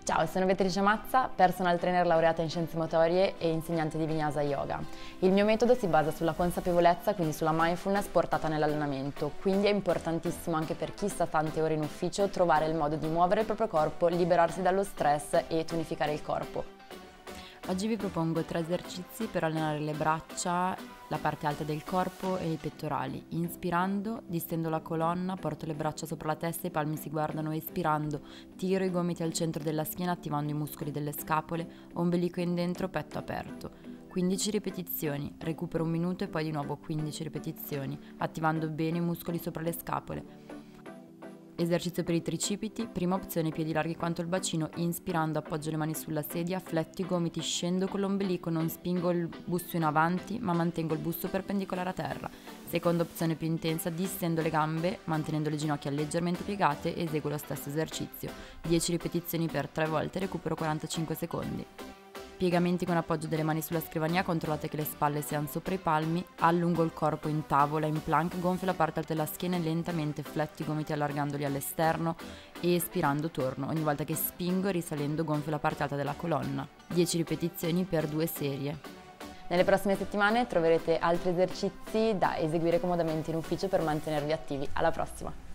Ciao, sono Beatrice Mazza, personal trainer laureata in scienze motorie e insegnante di Vinyasa Yoga. Il mio metodo si basa sulla consapevolezza, quindi sulla mindfulness portata nell'allenamento, quindi è importantissimo anche per chi sta tante ore in ufficio trovare il modo di muovere il proprio corpo, liberarsi dallo stress e tonificare il corpo. Oggi vi propongo 3 esercizi per allenare le braccia, la parte alta del corpo e i pettorali. Inspirando, distendo la colonna, porto le braccia sopra la testa, i palmi si guardano. Espirando, tiro i gomiti al centro della schiena attivando i muscoli delle scapole, ombelico in dentro, petto aperto. 15 ripetizioni, recupero un minuto e poi di nuovo 15 ripetizioni, attivando bene i muscoli sopra le scapole. Esercizio per i tricipiti, prima opzione piedi larghi quanto il bacino, inspirando appoggio le mani sulla sedia, fletto i gomiti, scendo con l'ombelico, non spingo il busto in avanti ma mantengo il busto perpendicolare a terra. Seconda opzione più intensa, distendo le gambe, mantenendo le ginocchia leggermente piegate, eseguo lo stesso esercizio. 10 ripetizioni per 3 volte, recupero 45 secondi. Piegamenti con appoggio delle mani sulla scrivania, controllate che le spalle siano sopra i palmi, allungo il corpo in tavola, in plank, gonfio la parte alta della schiena e lentamente fletto i gomiti allargandoli all'esterno e espirando torno. Ogni volta che spingo, risalendo, gonfio la parte alta della colonna. 10 ripetizioni per 2 serie. Nelle prossime settimane troverete altri esercizi da eseguire comodamente in ufficio per mantenervi attivi. Alla prossima!